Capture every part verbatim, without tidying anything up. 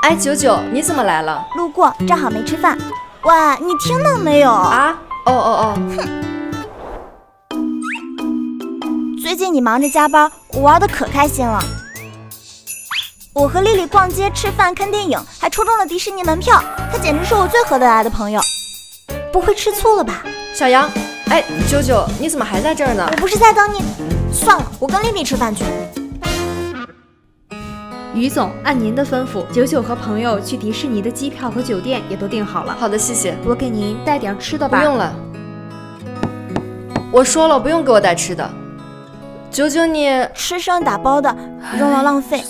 哎，九九，你怎么来了？ 路过，正好没吃饭。喂，你听到没有？ 啊？哦哦哦。 哼。最近你忙着加班，我玩的可开心了。我和丽丽逛街、吃饭、看电影，还抽中了迪士尼门票。她简直是我最合得来的朋友。不会吃醋了吧？ 小杨，哎，九九，你怎么还在这儿呢？ 我不是在等你。算了，我跟丽丽吃饭去。 于总，按您的吩咐，九九和朋友去迪士尼的机票和酒店也都订好了。 好的，谢谢。 我给您带点吃的吧。 不用了，我说了不用给我带吃的。九九你，你吃剩打包的，扔了浪费。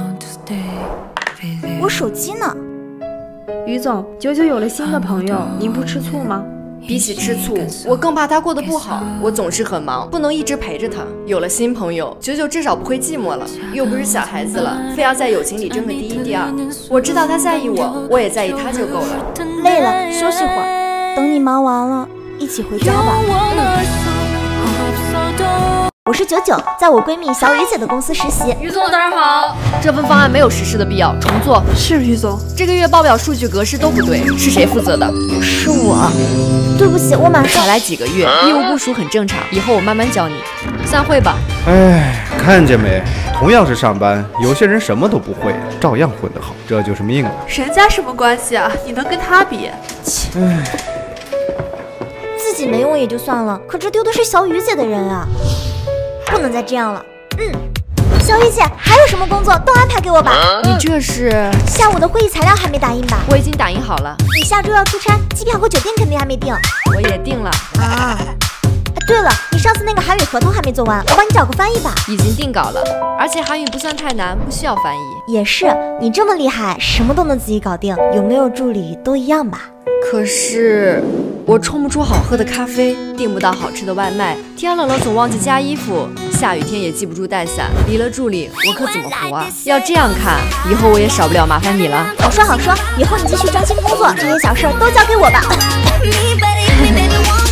我手机呢？ 于总，九九有了新的朋友，您不吃醋吗？ 比起吃醋，我更怕他过得不好。我总是很忙，不能一直陪着他。有了新朋友，九九至少不会寂寞了，又不是小孩子了，非要在友情里争个第一第二。我知道他在意我，我也在意他就够了。 累了，休息会儿，等你忙完了，一起回家吧。嗯。我是九九，在我闺蜜小雨姐的公司实习。 于总，早上好。这份方案没有实施的必要，重做。 是于总。 这个月报表数据格式都不对，是谁负责的？ 是我。对不起，我马上。 才来几个月，业务部署很正常，以后我慢慢教你。散会吧。 哎，看见没？同样是上班，有些人什么都不会，照样混得好，这就是命啊。 人家什么关系啊？你能跟他比？ 哎。 自己没用也就算了，可这丢的是小雨姐的人啊。不能再这样了。嗯，小雨姐，还有什么工作都安排给我吧。 你这是？ 下午的会议材料还没打印吧？ 我已经打印好了。 你下周要出差，机票和酒店肯定还没订。 我也订了啊。对了，你上次那个韩语合同还没做完，我帮你找个翻译吧。 已经定稿了，而且韩语不算太难，不需要翻译。 也是，你这么厉害，什么都能自己搞定，有没有助理都一样吧。 可是我冲不出好喝的咖啡，订不到好吃的外卖，天冷了总忘记加衣服，下雨天也记不住带伞，离了助理我可怎么活啊？要这样看，以后我也少不了麻烦你了。 好说好说，以后你继续专心工作，这些小事都交给我吧。